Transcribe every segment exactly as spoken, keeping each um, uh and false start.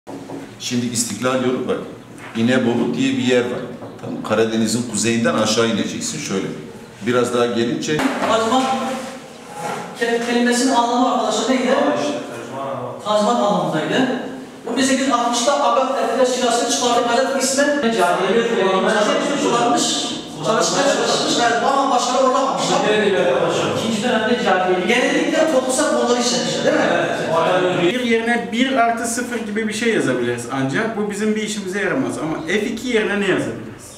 Şimdi İstiklal yolu var. İnebolu diye bir yer var. Tamam, Karadeniz'in kuzeyinden aşağı ineceksin şöyle. Biraz daha gelince... Kazmak kelimesinin anlamı arkadaşlar neydi? Kazmak anlamındaydı. Bu bin sekiz yüz altmışta Agat Erkekler Silahsı'nı çıkardığı gazete ismi Cahiliye kullanmış, çalışmaya çalışmış, yani ama başarılı olamamışlar. İkinci dönemde cahiliye. Genellikle toplumsal konuları işlemişler, değil mi? Evet. Bir yerine bir artı sıfır gibi bir şey yazabiliriz ancak bu bizim bir işimize yaramaz ama F iki yerine ne yazabiliriz?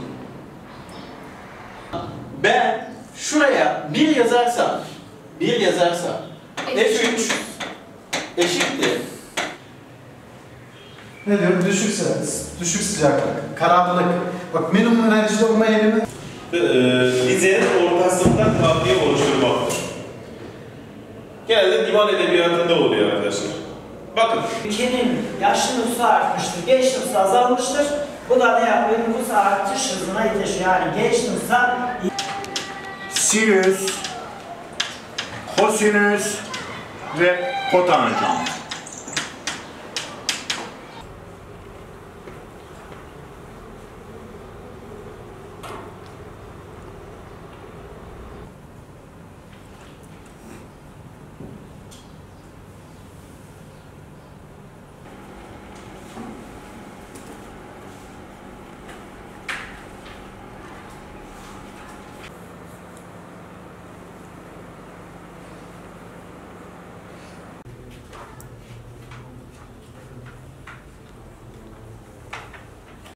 Ben şuraya bir yazarsam, bir yazarsam F üç eşittir. Ne diyorum? Düşük sıcaklık, düşük sıcaklık, karanlık. Bak minimum enerjide olma yerine... Bize ortasından kafiye oluşturmaktır. Genelde divan edebiyatında oluyor arkadaşlar. Bakın. Ülkenin yaşlı nüfusu artmıştır, genç nüfusu azalmıştır. Bu da ne yapıyor? Nüfus artış hızına yetişiyor. Yani genç nüfusa... Sinüs, kosinüs ve kotanjant.